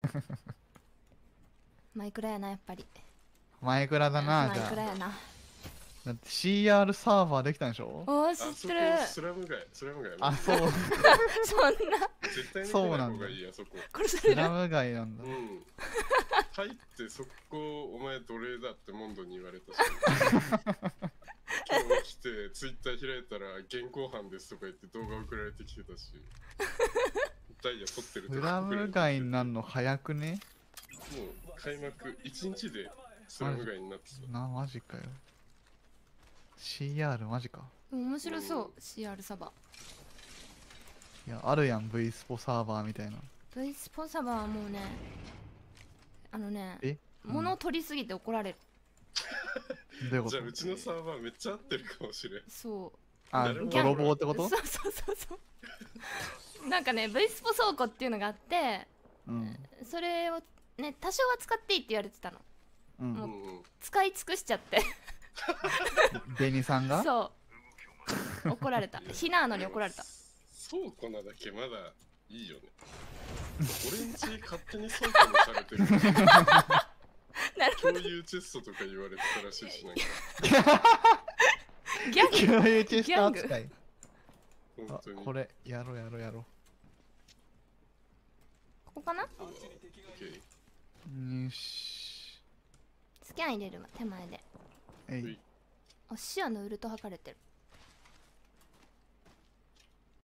マイクラやなやっぱり。 マイクラだな。 マイじゃあクラやな。 だって CR サーバーできたんでしょ。 おー、 あそこ知ってる。 スラム街、スラム街。 あ、そう。 そんな。 絶対に来ない方がいい、あそこ。 ス殺される。 ラム街なんだ。 うん入ってそこお前奴隷だってモンドに言われたし今日来てツイッター開いたら現行犯ですとか言って動画送られてきてたしダイヤ取ってるとスかラム街になんの早くね。 もう開幕1日でスラム街になってた。 マジかよ。CR マジか。 面白そう CR サバ。 いや、あるやん V スポサーバーみたいな。 V スポサバはもうね、 え、 物を取りすぎて怒られる。 どういうこと。 じゃあうちのサーバーめっちゃ合ってるかもしれん。 そう。 あ、泥棒ってこと。 そうそうそうそうなんかね V スポ倉庫っていうのがあって、 うん、 それをね多少は使っていいって言われてたの。 うんもううん使い尽くしちゃってベニさんが。 そう怒られた。ひなのに怒られた。 倉庫なだけまだいいよね。俺んち勝手に倉庫にされてるなるほど。 共有チェストとか言われてたらしいし、なんかギャグ。 共有チェスト扱い。あ、 本当にこれやろうやろうやろここかな。 オッケー。 う。よし。 スキャン入れるわ手前で。 えい。 あ、視野のウルト測れてる。